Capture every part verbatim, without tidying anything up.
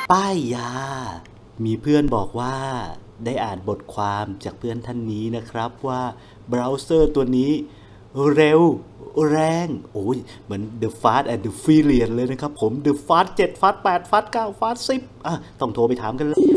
ป้ายยามีเพื่อนบอกว่าได้อ่านบทความจากเพื่อนท่านนี้นะครับว่าเบราว์เซอร์ตัวนี้เร็วแรงโอ้ยเหมือน The Fast and the Furious เลยนะครับผม The Fast เจ็ด Fast แปด Fast เก้า Fast สิบอ่ะต้องโทรไปถามกันเลย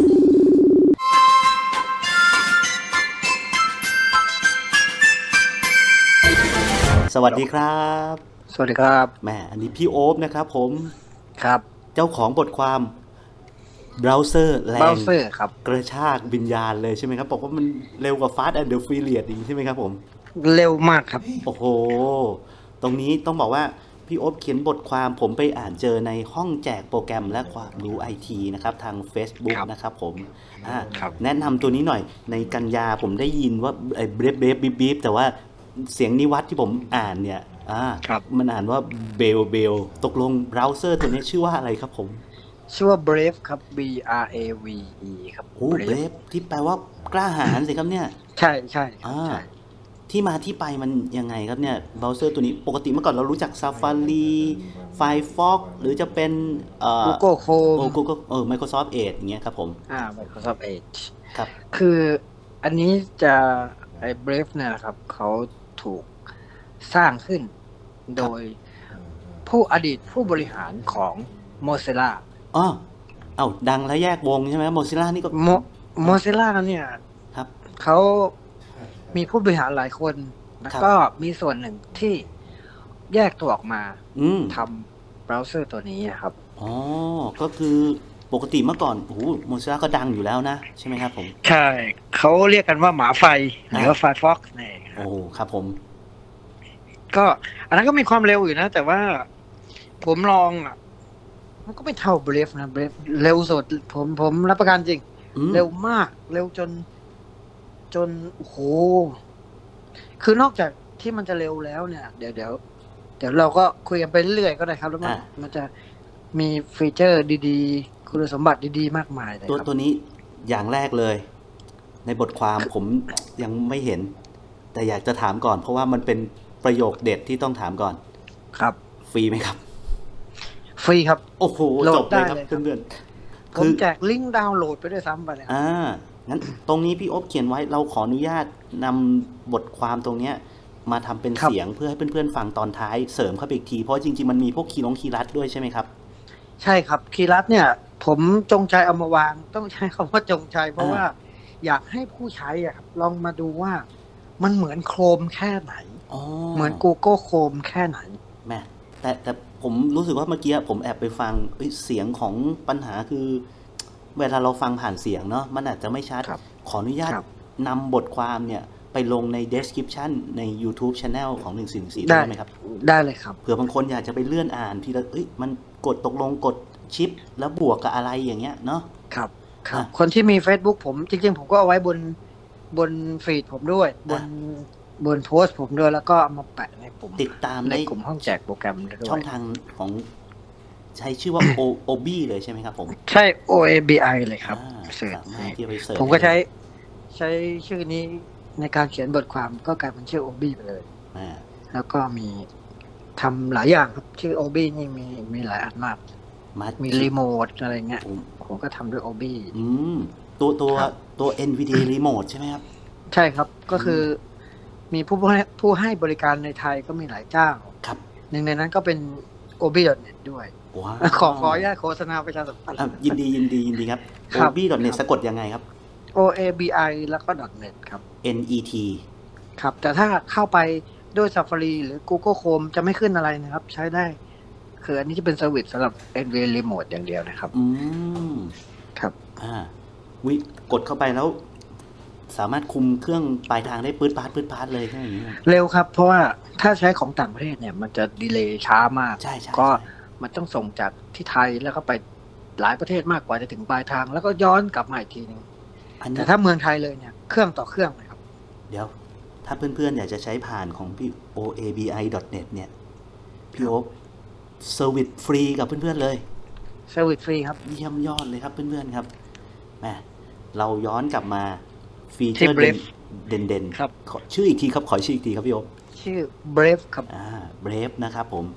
สวัสดีครับสวัสดีครับแม่อันนี้พี่โอ๊บนะครับผมครับเจ้าของบทความเบราว์เซอร์แรงกระชากวิญญาณเลยใช่ไหมครับบอกว่ามันเร็วกว่า Fast and the Furious อีกใช่ไหมครับผมเร็วมากครับโอ้โหตรงนี้ต้องบอกว่าพี่โอ๊บเขียนบทความผมไปอ่านเจอในห้องแจกโปรแกรมและความรู้ ไอ ที นะครับทาง Facebook นะครับผมแนะนำตัวนี้หน่อยในกันยาผมได้ยินว่าไอ้เบรฟเบรฟบีบบีบแต่ว่าเสียงนิวัตที่ผมอ่านเนี่ยอ่ามันอ่านว่าเบลเบลตกลงเบราว์เซอร์ตัวนี้ชื่อว่าอะไรครับผมชื่อว่า Brave ครับ B R A V E ครับโอ้ Brave ที่แปลว่ากล้าหาญสิครับเนี่ยใช่ใช่ใช่ที่มาที่ไปมันยังไงครับเนี่ยเบราว์เซอร์ตัวนี้ปกติเมื่อก่อนเรารู้จัก Safari Firefox หรือจะเป็นเอ่อ Google Chrome โอ้ Google เออ Microsoft Edge อย่างเงี้ยครับผมอ่า Microsoft Edge ครับคืออันนี้จะไอ้ Brave เนี่ยครับเขาถูกสร้างขึ้นโดยผู้อดีตผู้บริหารของ Mozilla อ๋อเอ้าดังแล้วแยกวงใช่ไหม Mozilla นี่ก็ Mozilla เนี่ยครับเขามีผู้บริหารหลายคนแล้วก็มีส่วนหนึ่งที่แยกตัวออกมาทำเบราว์เซอร์ตัวนี้ครับอ๋อก็คือปกติเมื่อก่อนโอ้โห Mozilla ก็ดังอยู่แล้วนะใช่ไหมครับผมใช่เขาเรียกกันว่าหมาไฟหรือว่า Firefox นี่โอ้ครับผมก็อันนั้นก็มีความเร็วอยู่นะแต่ว่าผมลองอ่ะมันก็ไม่เท่า Brave นะ Brave เร็วสุดผมผมรับประกันจริงเร็วมากเร็วจนจนโอ้โหคือนอกจากที่มันจะเร็วแล้วเนี่ยเดี๋ยวเดี๋ยวเดี๋ยวเราก็คุยกันไปเรื่อยๆก็ได้ครับแล้วมันมันจะมีฟีเจอร์ดีๆคุณสมบัติดีๆมากมายเลยตัวตัวนี้อย่างแรกเลยในบทความผมยังไม่เห็นแต่อยากจะถามก่อนเพราะว่ามันเป็นประโยคเด็ดที่ต้องถามก่อนครับฟรีไหมครับฟรีครับโอ้โหจบเลยครับเพื่อนๆผมแจกลิงก์ดาวน์โหลดไปด้วยซ้ำไปเลยอ่างั้นตรงนี้พี่อ๊บเขียนไว้เราขออนุญาตนำบทความตรงเนี้ยมาทำเป็นเสียงเพื่อให้เพื่อนๆฟังตอนท้ายเสริมเข้าไปอีกทีเพราะจริงๆมันมีพวกคีย์ลงคีย์ลัดด้วยใช่ไหมครับใช่ครับคีย์ลัดเนี่ยผมจงใจเอามาวางต้องใช้คำว่าจงใจเพราะว่าอยากให้ผู้ใช้อ่ะลองมาดูว่ามันเหมือนโครมแค่ไหนเหมือน Google Chrome แค่ไหนแม่แต่แต่ผมรู้สึกว่าเมื่อกี้ผมแอบไปฟังเสียงของปัญหาคือเวลาเราฟังผ่านเสียงเนาะมันอาจจะไม่ชัดขออนุญาตนำบทความเนี่ยไปลงใน description ใน YouTube Channel ของหนึ่งสี่หนึ่งสี่ได้ไหมครับได้เลยครับเผื่อบางคนอยากจะไปเลื่อนอ่านทีละเอ้ยมันกดตกลงกดชิปแล้วบวกกับอะไรอย่างเงี้ยเนาะครับครับคนที่มี Facebook ผมจริงๆผมก็เอาไว้บนบนฟีดผมด้วยบนบนโพสต์ผมด้วยแล้วก็เอามาแปะในกลุ่มติดตามในกลุ่มห้องแจกโปรแกรมด้วยช่องทางของใช้ชื่อว่า โอ บี เลยใช่ไหมครับผมใช่ โอ เอ บี ไอ เลยครับเสิร์ชผมก็ใช้ใช้ชื่อนี้ในการเขียนบทความก็กลายเป็นชื่อ โอ บี ไปเลยแล้วก็มีทำหลายอย่างครับชื่อ โอ บี นี่มีมีหลายอันมากมีรีโมทอะไรเงี้ยผมก็ทำด้วย โอ บีอืมตัวตัวตัว เอ็น วี ดี รีโมทใช่ไหมครับใช่ครับก็คือมีผู้ผู้ให้บริการในไทยก็มีหลายเจ้าครับหนึ่งในนั้นก็เป็น โอ บี ดอท เน็ต ด้วยขอขออนุญาตโฆษณาประชาสัมพันธ์ยินดียินดียินดีครับ โอ บี ดอท เน็ต สะกดยังไงครับโอ เอ บี ไอ แล้วก็ .net ครับเอ็น อี ทีครับแต่ถ้าเข้าไปด้วย Safari หรือ Google Chrome จะไม่ขึ้นอะไรนะครับใช้ได้คืออันนี้จะเป็นเซอร์วิสสำหรับ เอ็น วี Remote อย่างเดียวนะครับอืมครับอ่าวิกดเข้าไปแล้วสามารถคุมเครื่องปลายทางได้ปื๊ดปาดปื๊ดปาดเลยใช่ไหมเร็วครับเพราะว่าถ้าใช้ของต่างประเทศเนี่ยมันจะดีเลย์ช้ามากก็มันต้องส่งจากที่ไทยแล้วก็ไปหลายประเทศมากกว่าจะถึงปลายทางแล้วก็ย้อนกลับมาอีกทีนึงแต่ถ้าเมืองไทยเลยเนี่ยเครื่องต่อเครื่องเลยครับเดี๋ยวถ้าเพื่อนๆอยากจะใช้ผ่านของพี่ โอ เอ บี ไอ ดอท เน็ต เนี่ยพี่โอ๊คเซอร์วิสฟรีกับเพื่อนๆเลยเซอร์วิสฟรีครับเยี่ยมยอดเลยครับเพื่อนๆครับแหมเราย้อนกลับมาฟีเจอร์เด่นๆชื่ออีกทีครับขอชื่ออีกทีครับพี่โอ๊คชื่อ Brave ครับอ่า Brave นะครับผม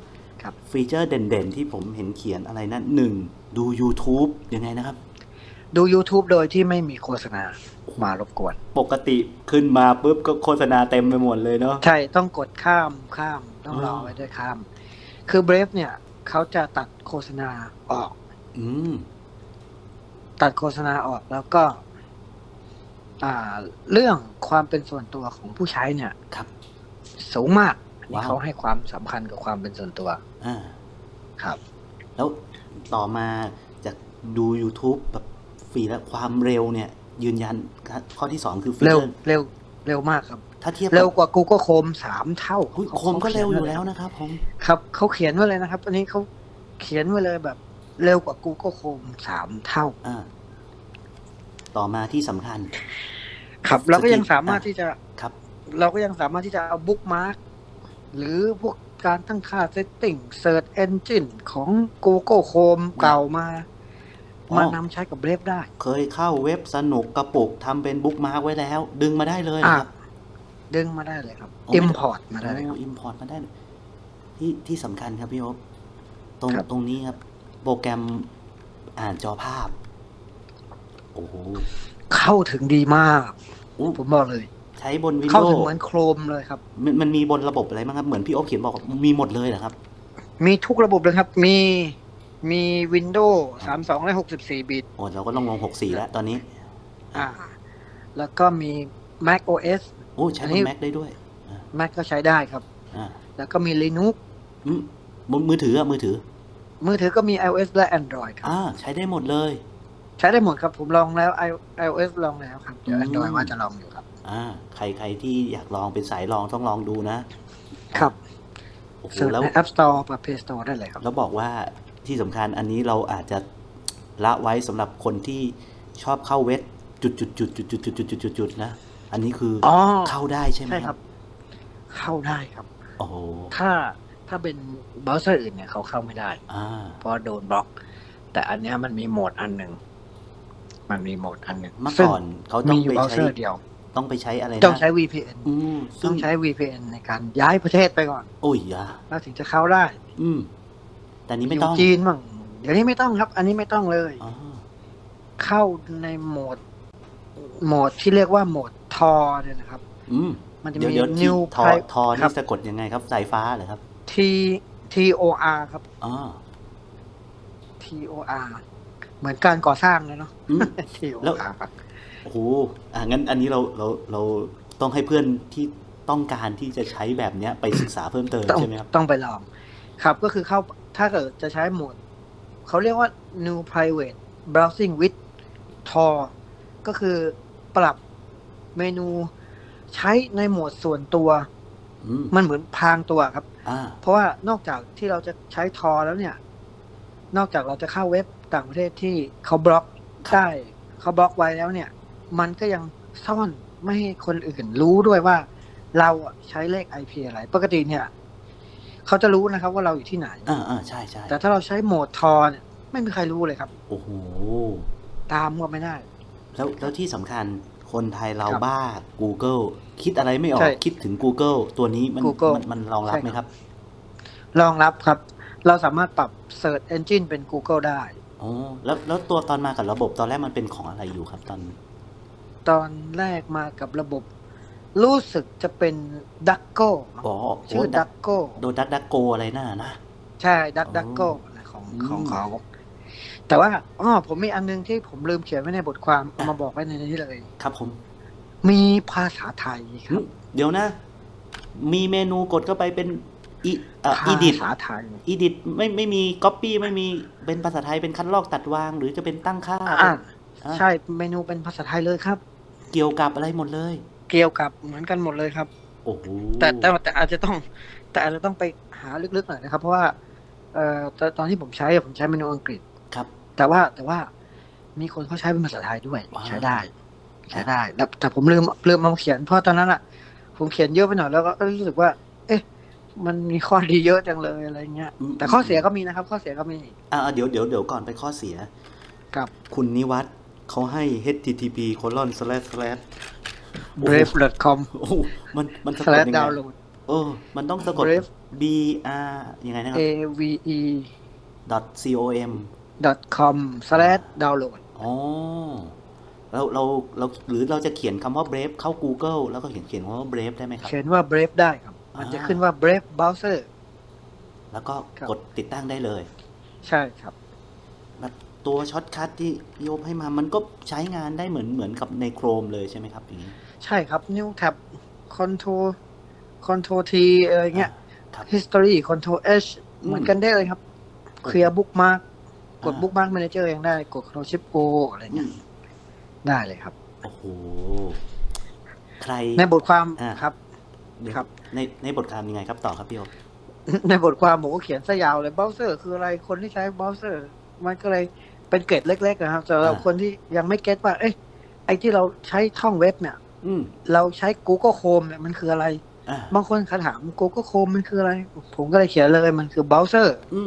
ครับฟีเจอร์เด่นๆที่ผมเห็นเขียนอะไรนะหนึ่งดู YouTube ยังไงนะครับดู YouTube โดยที่ไม่มีโฆษณามารบกวนปกติขึ้นมาปุ๊บก็โฆษณาเต็มไปหมดเลยเนาะใช่ต้องกดข้ามข้ามต้องรอไว้ด้วยข้ามคือ Brave เนี่ยเขาจะตัดโฆษณาออกอืมตัดโฆษณาออกแล้วก็อ่าเรื่องความเป็นส่วนตัวของผู้ใช้เนี่ยครับสูงมากนี่เขาให้ความสำคัญกับความเป็นส่วนตัวอ่าครับแล้วต่อมาจากดู YouTube แบบฟรีแล้วความเร็วเนี่ยยืนยันข้อที่สองคือเร็วเร็วเร็วมากครับถ้าเทียบเร็วกว่า Google Chrome สามเท่า Chrome ก็เร็วอยู่แล้วนะครับผมครับเขาเขียนไว้เลยนะครับอันนี้เขาเขียนไว้เลยแบบเร็วกว่า Google Chrome สามเท่าอ่าต่อมาที่สำคัญครับเราก็ยังสามารถที่จะครับเราก็ยังสามารถที่จะเอาบุ๊กมาร์กหรือพวกการตั้งค่า setting search engine ของ Google Chrome เก่ามามานำใช้กับ Brave ได้เคยเข้าเว็บสนุกกระปุกทำเป็นบุ๊กมาร์กไว้แล้วดึงมาได้เลยครับดึงมาได้เลยครับ import มาได้เลยครับ import มาได้ที่ที่สำคัญครับพี่โอ๊บตรงตรงนี้ครับโปรแกรมอ่านจอภาพโอ้โหเข้าถึงดีมากผมบอกเลยใช้บน Windows เข้าถึงเหมือน Chrome เลยครับมันมันมีบนระบบอะไรบ้างครับเหมือนพี่โอ๊บเขียนบอกมีหมดเลยเหรอครับมีทุกระบบเลยครับมีมี Windows สามสิบสองและหกสิบสี่บิตโอ้เราก็ต้องลงหกสิบสี่แล้วตอนนี้อ่าแล้วก็มี Mac โอ เอสโอ้ใช้บน Mac ได้ด้วย Mac ก็ใช้ได้ครับอ่าแล้วก็มี Linux อืมมือถืออ่ะมือถือมือถือก็มี iOS และ Android ครับอ่าใช้ได้หมดเลยใช้ได้หมดครับผมลองแล้ว iOS ลองแล้วครับเดี๋ยว Android ว่าจะลองอยู่ครับอ่าใครใครที่อยากลองเป็นสายลองต้องลองดูนะครับโอ้โหแล้ว App Store กับ Play Store ได้เลยครับแล้วบอกว่าที่สำคัญอันนี้เราอาจจะละไว้สำหรับคนที่ชอบเข้าเว็บจุดจุดจุดจุดจุดจุดจุดจุดจุดจุดนะอันนี้คือเข้าได้ใช่ไหมใช่ครับเข้าได้ครับโอ้โหถ้าถ้าเป็นเบราว์เซอร์อื่นเนี่ยเขาเข้าไม่ได้เพราะโดนบล็อกแต่อันนี้มันมีโหมดอันหนึ่งมันมีโหมดอันหนึ่งเมื่อก่อนเขาต้องไปใช้เดียวต้องไปใช้อะไรนะต้องใช้ วี พี เอ็น ต้องใช้ วี พี เอ็น ในการย้ายประเทศไปก่อนโอ้ยยาแล้วถึงจะเข้าได้อืมแต่นี้ไม่ต้องจีนมั่งเดี๋ยวนี้ไม่ต้องครับอันนี้ไม่ต้องเลยเข้าในโหมดโหมดที่เรียกว่าโหมดทอเนี่ยนะครับอืมมันจะมี New ทอทอนี่สะกดยังไงครับสายฟ้าเหรอครับ T T O R ครับอ๋อ T O R เหมือนการก่อสร้างเลยเนาะ T O R โอ้โหอ่ะงั้นอันนี้เราเราเราต้องให้เพื่อนที่ต้องการที่จะใช้แบบเนี้ยไปศึกษาเพิ่มเติมใช่ไหมครับต้องไปลองครับก็คือเข้าถ้าเกิดจะใช้โหมดเขาเรียกว่า New Private Browsing with ทอ ก็คือปรับเมนูใช้ในโหมดส่วนตัวมันเหมือนพรางตัวครับเพราะว่านอกจากที่เราจะใช้ทอแล้วเนี่ยนอกจากเราจะเข้าเว็บต่างประเทศที่เขาบล็อกได้เขาบล็อกไว้แล้วเนี่ยมันก็ยังซ่อนไม่ให้คนอื่นรู้ด้วยว่าเราใช้เลข ไอ พี อะไรปกติเนี่ยเขาจะรู้นะครับว่าเราอยู่ที่ไหนอ่าอ่าใช่ใช่แต่ถ้าเราใช้โหมดทอเนี่ยไม่มีใครรู้เลยครับโอ้โหตามก็ไม่ได้แล้วแล้วที่สำคัญคนไทยเราบ้า Google คิดอะไรไม่ออกคิดถึง Google ตัวนี้มันมันมันรองรับไหมครับรองรับครับเราสามารถปรับ Search Engine เป็น Google ได้อ๋อแล้วแล้วตัวตอนมากับระบบตอนแรกมันเป็นของอะไรอยู่ครับตอนตอนแรกมากับระบบรู้สึกจะเป็น Duckgo อ๋อชื่อ Duckgo โดดักดักโกอะไรน่ะนะใช่ Duck Duckgo ของของเขาแต่ว่าอ๋อผมมีอันนึงที่ผมลืมเขียนไว้ในบทความเอามาบอกไว้ในนี้เลยครับผมมีภาษาไทยครับเดี๋ยวนะมีเมนูกดเข้าไปเป็นอีเอ่อ edit ภาษาไทย edit ไม่ไม่มี copy ไม่มีเป็นภาษาไทยเป็นคัดลอกตัดวางหรือจะเป็นตั้งค่าอ่าใช่เมนูเป็นภาษาไทยเลยครับเกี่ยวกับอะไรหมดเลยเกี่ยวกับเหมือนกันหมดเลยครับโอ้โหแต่แต่แต่อาจจะต้องแต่อาจจะต้องไปหาลึกๆหน่อยนะครับเพราะว่าเอ่อตอนที่ผมใช้ผมใช้เมนูอังกฤษครับแต่ว่าแต่ว่ามีคนเขาใช้เป็นภาษาไทยด้วยใช้ได้ใช้ได้แล้วแต่ผมลืมลืมมาเขียนเพราะตอนนั้นอ่ะผมเขียนเยอะไปหน่อยแล้วก็รู้สึกว่าเอ๊ะมันมีข้อดีเยอะจังเลยอะไรเงี้ยแต่ข้อเสียก็มีนะครับข้อเสียก็มีอ่าเดี๋ยวเดี๋ยวเดี๋ยวก่อนไปข้อเสียกับคุณนิวัฒน์เขาให้ เอช ที ที พี โคลอน สแลช สแลช brave ดอท คอมโอ้มันมันสแลชดาวน์โหลดเออมันต้องสะกด brave b r ยังไงนะครับ a v e .com dot com slash download อ๋อเราเราเราหรือเราจะเขียนคำว่า brave เข้า Google แล้วก็เขียนเขียนคำว่า brave ได้ไหมครับเขียนว่า brave ได้ครับมันจะขึ้นว่า brave browser แล้วก็กดติดตั้งได้เลยใช่ครับแบบตัวช็อตคัทที่พี่โอ๊บให้มามันก็ใช้งานได้เหมือนเหมือนกับใน Chrome เลยใช่ไหมครับอย่างนี้ใช่ครับ New Tab Control Control T อะไรเงี้ย History Control H เหมือนกันได้เลยครับ Clear Bookmark กด Bookmark Manager ยังได้กด Control Shift O อะไรเงี้ยได้เลยครับโอ้โหใครในบทความครับครับในในบทความยังไงครับต่อครับพี่โอ๊บในบทความผมก็เขียนซะยาวเลย Browser คืออะไรคนที่ใช้ Browser มันก็เลยเป็นเกร็ดเล็กๆนะครับสำหรับคนที่ยังไม่เก็ตว่าเอ้ยไอ้ที่เราใช้ท่องเว็บเนี่ยเราใช้ Google Chrome เนี่ยมันคืออะไรบางคนเขาถาม Google Chrome มันคืออะไรผมก็เลยเขียนเลยมันคือ Browser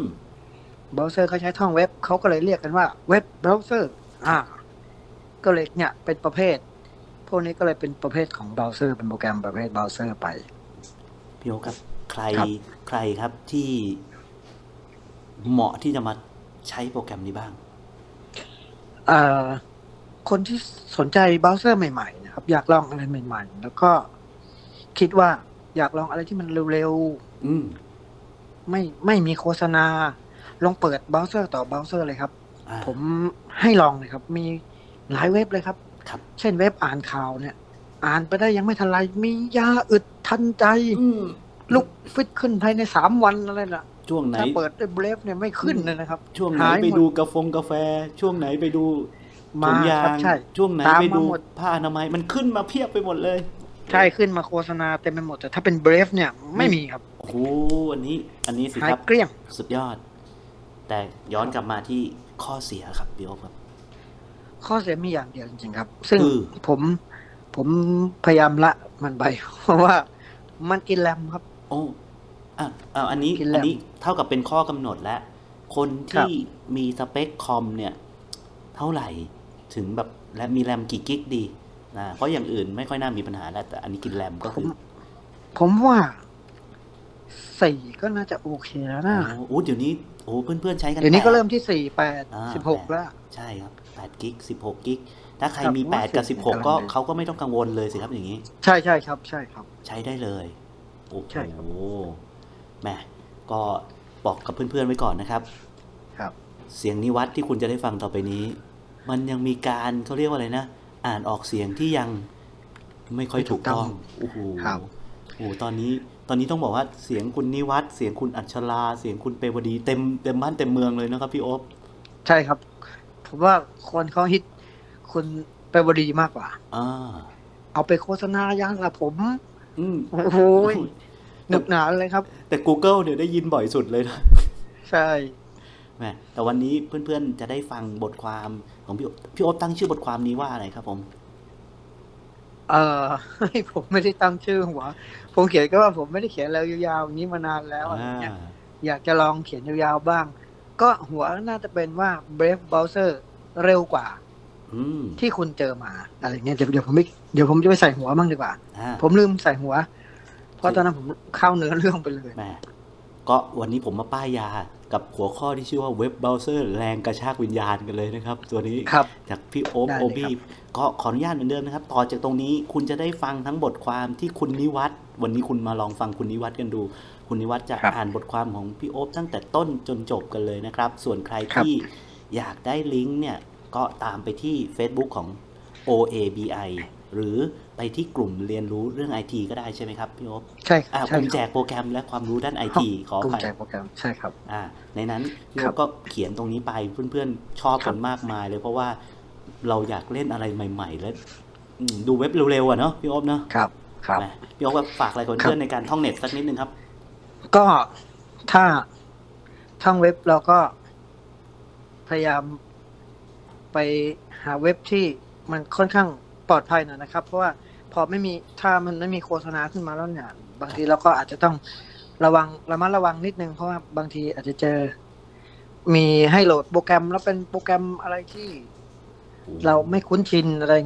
Browser เขาใช้ท่องเว็บเขาก็เลยเรียกกันว่าเว็บ Browser อ่าก็เลยเนี่ยเป็นประเภทพวกนี้ก็เลยเป็นประเภทของ Browser เป็นโปรแกรมประเภท Browser ไปพี่โอ๊คครับใครใครครับที่เหมาะที่จะมาใช้โปรแกรมนี้บ้างเอ่อคนที่สนใจเบราว์เซอร์ใหม่ๆนะครับอยากลองอะไรใหม่ๆแล้วก็คิดว่าอยากลองอะไรที่มันเร็วๆอืมไม่ไม่มีโฆษณาลองเปิดเบราว์เซอร์ต่อเบราว์เซอร์เลยครับผมให้ลองเลยครับมีหลายเว็บเลยครับเช่นเว็บอ่านข่าวเนี่ยอ่านไปได้ยังไม่ทันไรมียาอึดทันใจลุกฟิตขึ้นภายในสามวันอะไรน่ะช่วงไหนถ้าเปิดด้วยเบรฟเนี่ยไม่ขึ้นเลยนะครับช่วงไหนไปดูกาแฟกาแฟช่วงไหนไปดูถุงยางช่วงไหนไปดูผ้าอนามัยมันขึ้นมาเพียบไปหมดเลยใช่ขึ้นมาโฆษณาเต็มไปหมดแต่ถ้าเป็นเบรฟเนี่ยไม่มีครับโอ้โหอันนี้อันนี้สิครับเกลี้ยงสุดยอดแต่ย้อนกลับมาที่ข้อเสียครับพี่โอ๊คครับข้อเสียมีอย่างเดียวจริงๆครับซึ่งผมผมพยายามละมันไปเพราะว่ามันกินแรมครับโอ้อ่ะอ่าอันนี้อันนี้เท่ากับเป็นข้อกำหนดแล้วคนที่มีสเปคคอมเนี่ยเท่าไหร่ถึงแบบและมีแรมกี่กิกดีนะเพราะอย่างอื่นไม่ค่อยน่ามีปัญหาแล้วแต่อันนี้กินแรมก็คือผมว่าสี่ก็น่าจะโอเคแล้วนะโอ้เดี๋ยวนี้โอ้เพื่อนๆใช้กันเดี๋ยวนี้ก็เริ่มที่สี่ แปด สิบหกแล้วใช่ครับแปดกิกสิบหกกิกถ้าใครมีแปดกับสิบหกก็เขาก็ไม่ต้องกังวลเลยสิครับอย่างนี้ใช่ๆครับใช่ครับใช้ได้เลยโอ้โหแหมก็บอกกับเพื่อนๆไว้ก่อนนะครับครับเสียงนิวัฒน์ที่คุณจะได้ฟังต่อไปนี้มันยังมีการเขาเรียกว่าอะไรนะอ่านออกเสียงที่ยังไม่ค่อยถูกต้องโอ้โหโอ้ตอนนี้ตอนนี้ต้องบอกว่าเสียงคุณนิวัฒน์เสียงคุณอัญชลาเสียงคุณเปวดีเต็มเต็มบ้านเต็มเมืองเลยนะครับพี่โอ๊บใช่ครับผมว่าคนเขาฮิตคุณเปวดีมากกว่าอ่าเอาไปโฆษณายางละผมอืมโอ้โหหนุกหนาเลยครับแต่ Google เนี่ยได้ยินบ่อยสุดเลยนะใช่แหมแต่วันนี้เพื่อนๆจะได้ฟังบทความของพี่พี่โอ๊บตั้งชื่อบทความนี้ว่าอะไรครับผมเออผมไม่ได้ตั้งชื่อหัวผมเขียนก็ว่าผมไม่ได้เขียนแล้วยาวๆอย่างนี้มานานแล้วอะไรเงี้ยอยากจะลองเขียนยาวๆบ้างก็หัวน่าจะเป็นว่า Brave Browser เร็วกว่าที่คุณเจอมาอะไรเงี้ยเดี๋ยวเดี๋ยวผมไม่เดี๋ยวผมจะไปใส่หัวบ้างดีกว่าผมลืมใส่หัวเพราะตอนนั้นผมเข้าเนื้อเรื่องไปเลยแม่ก็วันนี้ผมมาป้ายยากับหัวข้อที่ชื่อว่าเว็บเบราว์เซอร์แรงกระชากวิญญาณกันเลยนะครับตัวนี้จากพี่โอ๊บโอบี้ก็ขออนุญาตเหมือนเดิมนะครับต่อจากตรงนี้คุณจะได้ฟังทั้งบทความที่คุณนิวัฒน์วันนี้คุณมาลองฟังคุณนิวัฒน์กันดูคุณนิวัฒน์จะอ่านบทความของพี่โอ๊บตั้งแต่ต้นจนจบกันเลยนะครับส่วนใครที่อยากได้ลิงก์เนี่ยก็ตามไปที่ Facebook ของ โอ เอ บี ไอ หรือไปที่กลุ่มเรียนรู้เรื่อง ไอ ที ก็ได้ใช่ไหมครับพี่โอ๊บใช่อ่ากลุ่มแจกโปรแกรมและความรู้ด้าน ไอ ที ขอไปกลุ่มแจกโปรแกรมใช่ครับอ่าในนั้นพี่โอ๊บก็เขียนตรงนี้ไปเพื่อนๆชอบกันมากมายเลยเพราะว่าเราอยากเล่นอะไรใหม่ๆแล้วดูเว็บเร็วๆอ่ะเนาะพี่โอ๊บเนาะครับครับพี่โอ๊บฝากอะไรกับเพื่อนในการท่องเน็ตสักนิดนึงครับก็ถ้าท่องเว็บเราก็พยายามไปหาเว็บที่มันค่อนข้างปลอดภัยหน่อยนะครับเพราะว่าพอไม่มีถ้ามันไม่มีโฆษณาขึ้นมาแล้วเนี่ยบางทีเราก็อาจจะต้องระวังระมัดระวังนิดนึงเพราะว่าบางทีอาจจะเจอมีให้โหลดโปรแกรมแล้วเป็นโปรแกรมอะไรที่เราไม่คุ้นชินอะไรเงี้ย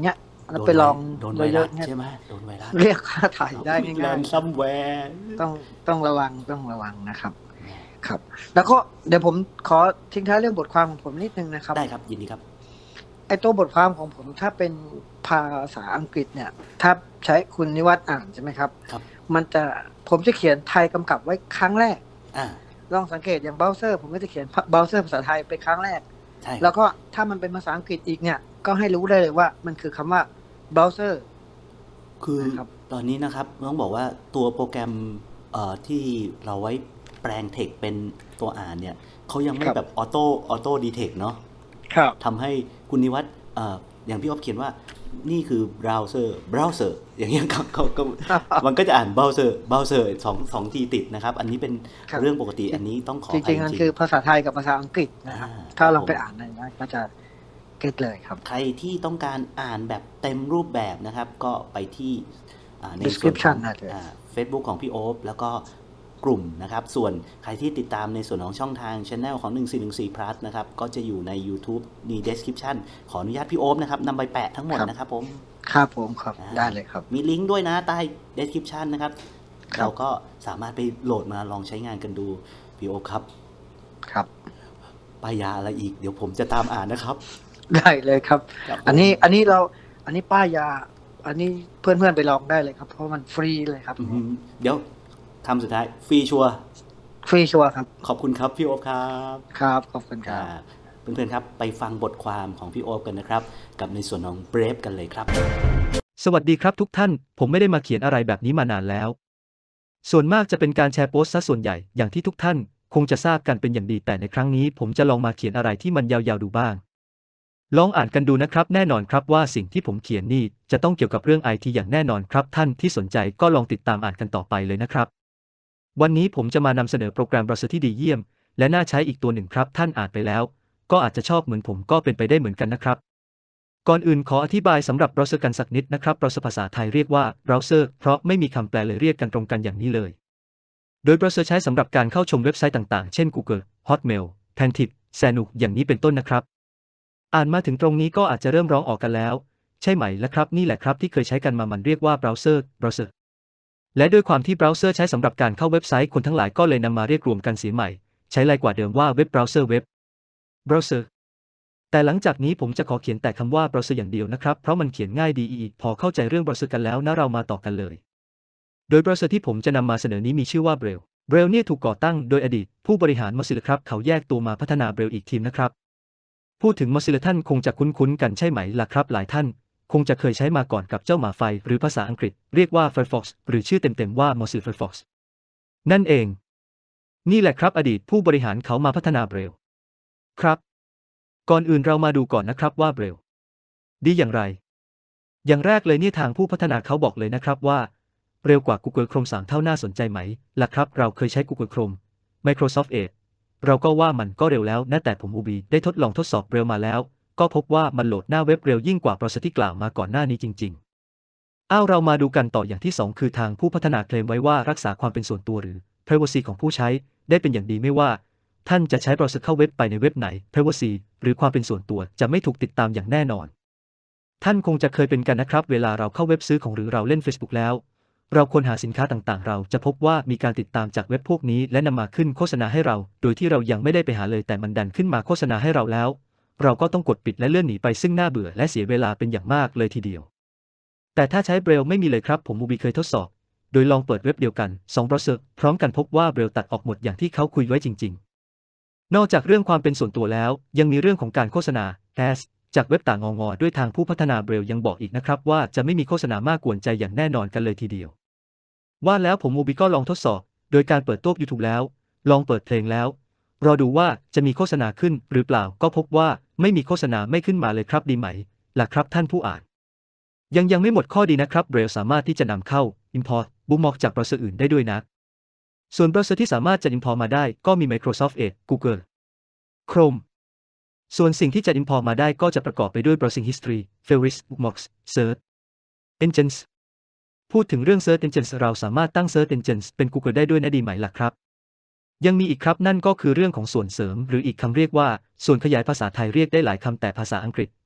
แล้วไปลองโดนไวเยรัอะสๆเนี่ยใช่ไหมโดนไวรัสเรียกค่าถ่ายได้แลง่ายนซัมแวร์ๆต้องต้องระวังต้องระวังนะครับครับ แล้วก็เดี๋ยวผมขอทิ้งท้ายเรื่องบทความของผมนิดนึงนะครับได้ครับยินดีครับไอตัวบทความของผมถ้าเป็นภาษาอังกฤษเนี่ยถ้าใช้คุณนิวัฒน์อ่านใช่ไหมครับครับมันจะผมจะเขียนไทยกำกับไว้ครั้งแรกอ่าลองสังเกตอย่างเบราว์เซอร์ผมก็จะเขียนเบราว์เซอร์ภาษาไทยเป็นครั้งแรกใช่แล้วก็ถ้ามันเป็นภาษาอังกฤษอีกเนี่ยก็ให้รู้ได้เลยว่ามันคือคำว่าเบราว์เซอร์คือตอนนี้นะครับต้องบอกว่าตัวโปรแกรมเอ่อที่เราไว้แปลงเทคเป็นตัวอ่านเนี่ยเขายังไม่แบบออโต้ออโต้ดีเทคเนาะทำให้คุณนิวัฒน์เอ่ออย่างพี่อ๊อฟเขียนว่านี่คือเบราว์เซอร์เบราว์เซอร์อย่างเงี้ยเขาเขาก็มันก็จะอ่านเบราว์เซอร์เบราว์เซอร์สองสองทีติดนะครับอันนี้เป็นเรื่องปกติอันนี้ต้องขอจริงๆมันคือภาษาไทยกับภาษาอังกฤษนะครับถ้าเราไปอ่านในนั้นก็จะเก็ตเลยครับใครที่ต้องการอ่านแบบเต็มรูปแบบนะครับก็ไปที่ใน description นะ Facebook ของพี่โอ๊ฟแล้วก็กลุ่มนะครับส่วนใครที่ติดตามในส่วนของช่องทาง Channel ของหนึ่งสี่หนึ่งสี่ plus นะครับก็จะอยู่ใน YouTube มี description ขออนุญาตพี่โอ๊ฟนะครับนำไปแปะทั้งหมดนะครับผมครับผมครับได้เลยครับมีลิงก์ด้วยนะใต้ description นะครับเราก็สามารถไปโหลดมาลองใช้งานกันดูพี่โอ๊ฟครับครับป้ายยาอะไรอีกเดี๋ยวผมจะตามอ่านนะครับได้เลยครับอันนี้อันนี้เราอันนี้ป้ายยาอันนี้เพื่อนๆไปลองได้เลยครับเพราะมันฟรีเลยครับเดี๋ยวคำสุดท้ายฟรีชัวร์ฟรีชัวร์ครับขอบคุณครับพี่โอ๊ฟครับครับขอบคุณครับเพื่อนๆครับไปฟังบทความของพี่โอ๊ฟกันนะครับกับในส่วนของ Brave กันเลยครับสวัสดีครับทุกท่านผมไม่ได้มาเขียนอะไรแบบนี้มานานแล้วส่วนมากจะเป็นการแชร์โพสต์ซะส่วนใหญ่อย่างที่ทุกท่านคงจะทราบกันเป็นอย่างดีแต่ในครั้งนี้ผมจะลองมาเขียนอะไรที่มันยาวๆดูบ้างลองอ่านกันดูนะครับแน่นอนครับว่าสิ่งที่ผมเขียนนี่จะต้องเกี่ยวกับเรื่อง ไอ ที อย่างแน่นอนครับท่านที่สนใจก็ลองติดตามอ่านกันต่อไปเลยนะครับวันนี้ผมจะมานำเสนอโปรแกรมเบราว์เซอร์ที่ดีเยี่ยมและน่าใช้อีกตัวหนึ่งครับท่านอ่านไปแล้วก็อาจจะชอบเหมือนผมก็เป็นไปได้เหมือนกันนะครับก่อนอื่นขออธิบายสำหรับเบราว์เซอร์กันสักนิดนะครับเบราว์เซอร์ภาษาไทยเรียกว่าเบราว์เซอร์เพราะไม่มีคำแปลเลยเรียกกันตรงกันอย่างนี้เลยโดยเบราว์เซอร์ใช้สำหรับการเข้าชมเว็บไซต์ต่างๆเช่น Google Hotmail Pantip Sanook อย่างนี้เป็นต้นนะครับอ่านมาถึงตรงนี้ก็อาจจะเริ่มร้องออกกันแล้วใช่ไหมล่ะครับนี่แหละครับที่เคยใช้กันมามันเรียกว่าเบราว์เซอร์เบราว์เซอร์และด้วยความที่เบราว์เซอร์ใช้สำหรับการเข้าเว็บไซต์คนทั้งหลายก็เลยนำมาเรียกรวมกันเสียใหม่ใช้ไลกว่าเดิมว่าเว็บเบราว์เซอร์เว็บเบราว์เซอร์แต่หลังจากนี้ผมจะขอเขียนแต่คำว่าเบราว์เซอร์อย่างเดียวนะครับเพราะมันเขียนง่ายดีพอเข้าใจเรื่องเบราว์เซอร์กันแล้วนะเรามาต่อกันเลยโดยเบราว์เซอร์ที่ผมจะนำมาเสนอนี้มีชื่อว่า Brave Brave เนี่ยถูกก่อตั้งโดยอดีตผู้บริหาร Mozilla ครับเขาแยกตัวมาพัฒนา Brave อีกทีมนะครับพูดถึง Mozilla ท่านคงจะคุ้นๆกันใช่ไหมล่ะครับหลายท่านคงจะเคยใช้มาก่อนกับเจ้าหมาไฟหรือภาษาอังกฤษเรียกว่า Firefox หรือชื่อเต็มๆว่า Mozilla Firefox นั่นเองนี่แหละครับอดีตผู้บริหารเขามาพัฒนา Brave ครับก่อนอื่นเรามาดูก่อนนะครับว่า Brave ดีอย่างไรอย่างแรกเลยเนี่ยทางผู้พัฒนาเขาบอกเลยนะครับว่าเร็วกว่า Google Chrome สามเท่าน่าสนใจไหมล่ะครับเราเคยใช้ Google Chrome Microsoft Edge เราก็ว่ามันก็เร็วแล้วนะแต่ผมอูบีได้ทดลองทดสอบเร็วมาแล้วก็พบว่ามันโหลดหน้าเว็บเร็วยิ่งกว่าเบราว์เซอร์ที่กล่าวมาก่อนหน้านี้จริงๆอ้าวเรามาดูกันต่ออย่างที่สองคือทางผู้พัฒนาเคลมไว้ว่ารักษาความเป็นส่วนตัวหรือ privacy ของผู้ใช้ได้เป็นอย่างดีไม่ว่าท่านจะใช้เบราว์เซอร์เข้าเว็บไปในเว็บไหน privacy หรือความเป็นส่วนตัวจะไม่ถูกติดตามอย่างแน่นอนท่านคงจะเคยเป็นกันนะครับเวลาเราเข้าเว็บซื้อของหรือเราเล่น Facebook แล้วเราค้นหาสินค้าต่างๆเราจะพบว่ามีการติดตามจากเว็บพวกนี้และนำมาขึ้นโฆษณาให้เราโดยที่เรายังไม่ได้ไปหาเลยแต่มันดันขึ้นมาโฆษณาให้เราแล้วเราก็ต้องกดปิดและเลื่อนหนีไปซึ่งน่าเบื่อและเสียเวลาเป็นอย่างมากเลยทีเดียวแต่ถ้าใช้ Brave ไม่มีเลยครับผมมูบีเคยทดสอบโดยลองเปิดเว็บเดียวกันสองเบราว์เซอร์พร้อมกันพบว่า Brave ตัดออกหมดอย่างที่เขาคุยไว้จริงๆนอกจากเรื่องความเป็นส่วนตัวแล้วยังมีเรื่องของการโฆษณา Ads จากเว็บต่างงอๆด้วยทางผู้พัฒนา Brave ยังบอกอีกนะครับว่าจะไม่มีโฆษณามากกวนใจอย่างแน่นอนกันเลยทีเดียวว่าแล้วผมมูบีก็ลองทดสอบโดยการเปิดโต๊ะ YouTube แล้วลองเปิดเพลงแล้วรอดูว่าจะมีโฆษณาขึ้นหรือเปล่าก็พบว่าไม่มีโฆษณาไม่ขึ้นมาเลยครับดีไหมล่ะครับท่านผู้อ่านยังยังไม่หมดข้อดีนะครับ Brave สามารถที่จะนำเข้า Import Bookmark จากเบราว์เซอร์อื่นได้ด้วยนะส่วนเบราว์เซอร์ที่สามารถจะ Import มาได้ก็มี Microsoft Edge Google Chrome ส่วนสิ่งที่จะ Import มาได้ก็จะประกอบไปด้วย Browsing History Favorites Bookmarks Search Enginesพูดถึงเรื่อง Search Engines เราสามารถตั้ง Search Engines เป็น Google ได้ด้วยนะดีไหมล่ะครับยังมีอีกครับนั่นก็คือเรื่องของส่วนเสริมหรืออีกคำเรียกว่าส่วนขยายภาษาไทยเรียกได้หลายคำแต่ภาษาอังกฤษ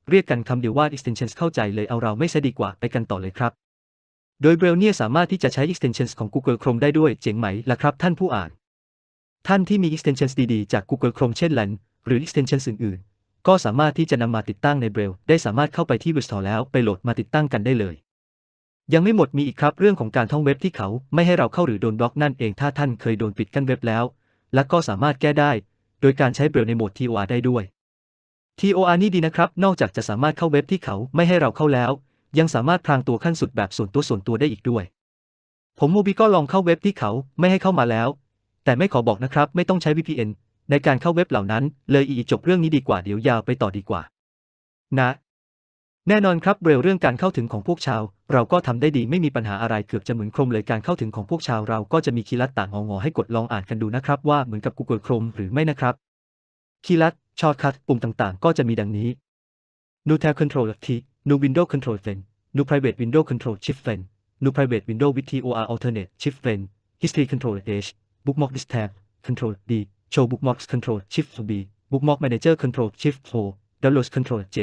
เรียกกันคำเดียวว่า extensions เข้าใจเลยเอาเราไม่ซะดีกว่าไปกันต่อเลยครับโดย Braille เนี่ยสามารถที่จะใช้ extensions ของ Google Chrome ได้ด้วยเจ๋งไหมล่ะครับท่านผู้อ่านท่านที่มี extensions ดีๆจาก Google Chrome เช่น แลน หรือ extensions อื่นๆก็สามารถที่จะนำมาติดตั้งใน Braille ได้สามารถเข้าไปที่ Web Store แล้วไปโหลดมาติดตั้งกันได้เลยยังไม่หมดมีอีกครับเรื่องของการท่องเว็บที่เขาไม่ให้เราเข้าหรือโดนบล็อกนั่นเองถ้าท่านเคยโดนปิดกั้นเว็บแล้วและก็สามารถแก้ได้โดยการใช้ Braille ในโหมด ที โอ อาร์ ได้ด้วย ที โอ อาร์ นี่ดีนะครับนอกจากจะสามารถเข้าเว็บที่เขาไม่ให้เราเข้าแล้วยังสามารถพรางตัวขั้นสุดแบบส่วนตัวส่วนตัวได้อีกด้วยผมโมบิก็ลองเข้าเว็บที่เขาไม่ให้เข้ามาแล้วแต่ไม่ขอบอกนะครับไม่ต้องใช้ วี พี เอ็น ในการเข้าเว็บเหล่านั้นเลยอีจบเรื่องนี้ดีกว่าเดี๋ยวยาวไปต่อดีกว่านะแน่นอนครับเร็วเรื่องการเข้าถึงของพวกชาวเราก็ทำได้ดีไม่มีปัญหาอะไรเกือบจะเหมือนโครมเลยการเข้าถึงของพวกชาวเราก็จะมีคีย์ลัดต่างงอๆให้กดลองอ่านกันดูนะครับว่าเหมือนกับ Google Chrome หรือไม่นะครับคีย์ลัดช็อตคัทปุ่มต่างๆก็จะมีดังนี้ No Tab Control T No Window Control Fen No Private Window Control Shift Fen No Private Window with ที โอ อาร์ Alternate Shift Fen History Control H Bookmark List Tab Control D Show Bookmarks Control Shift B Bookmark Manager Control Shift O Downloads Control J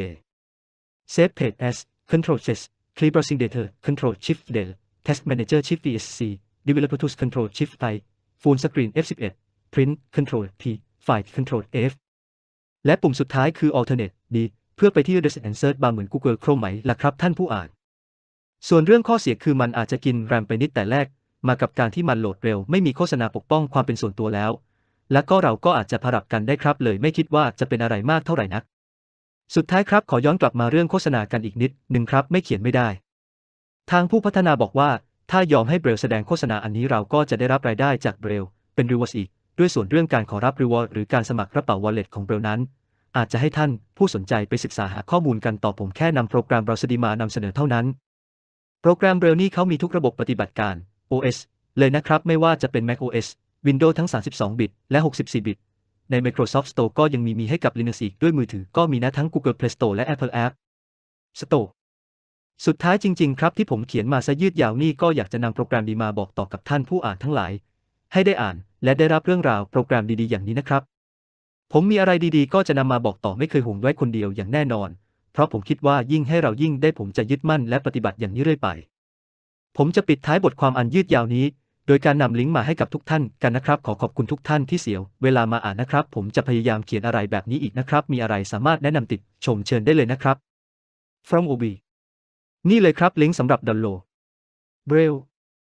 Save Page As Control S Clear Browsing Data Control Shift Del Task Manager Shift V S C Developer Tools Control Shift I Full Screen เอฟ สิบเอ็ด Print Control P File Control F และปุ่มสุดท้ายคือ Alternate D เพื่อไปที่ Address and Search Bar เหมือน Google Chrome ไหมล่ะครับท่านผู้อ่านส่วนเรื่องข้อเสียคือมันอาจจะกินแรมไปนิดแต่แรกมากับการที่มันโหลดเร็วไม่มีโฆษณาปกป้องความเป็นส่วนตัวแล้วและก็เราก็อาจจะผลับกันได้ครับเลยไม่คิดว่าจะเป็นอะไรมากเท่าไหร่นักสุดท้ายครับขอย้อนกลับมาเรื่องโฆษณากันอีกนิดหนึ่งครับไม่เขียนไม่ได้ทางผู้พัฒนาบอกว่าถ้ายอมให้เบรลแสดงโฆษณาอันนี้เราก็จะได้รับรายได้จากเบรลเป็นรีวอร์ดอีกด้วยส่วนเรื่องการขอรับรีวอร์ดหรือการสมัครกระเป๋าวอลเล็ตของเบรลนั้นอาจจะให้ท่านผู้สนใจไปศึกษาหาข้อมูลกันต่อผมแค่นำโปรแกรม Browser มานำเสนอเท่านั้นโปรแกรมเบรลนี่เขามีทุกระบบปฏิบัติการ โอ เอส เลยนะครับไม่ว่าจะเป็น macOS Windows ทั้งสามสิบสองบิตและหกสิบสี่บิตใน Microsoft Store ก็ยังมีมีให้กับ Linux อีกด้วยมือถือก็มีนะทั้ง Google Play Store และ Apple App Store สุดท้ายจริงๆครับที่ผมเขียนมาซะยืดยาวนี่ก็อยากจะนำโปรแกรมดีมาบอกต่อกับท่านผู้อ่านทั้งหลายให้ได้อ่านและได้รับเรื่องราวโปรแกรมดีๆอย่างนี้นะครับผมมีอะไรดีๆก็จะนำมาบอกต่อไม่เคยห่วงไว้คนเดียวอย่างแน่นอนเพราะผมคิดว่ายิ่งให้เรายิ่งได้ผมจะยึดมั่นและปฏิบัติอย่างนี้เรื่อยไปผมจะปิดท้ายบทความอันยืดยาวนี้โดยการนำลิงก์มาให้กับทุกท่านกันนะครับขอขอบคุณทุกท่านที่เสียเวลามาอ่านนะครับผมจะพยายามเขียนอะไรแบบนี้อีกนะครับมีอะไรสามารถแนะนำติดชมเชิญได้เลยนะครับ from โอ บี นี่เลยครับลิงก์สำหรับดาวน์โหลด Braille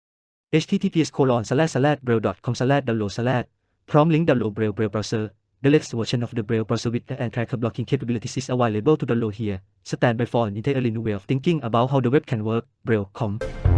https colon slash slash braille dot com slash download slash พร้อมลิงก์ดาวน์โหลด Braille Braille browser the latest version of the Braille browser with and tracker blocking capabilities is available to download here stand by for an entirely new way of thinking about how the web can work Braille dot com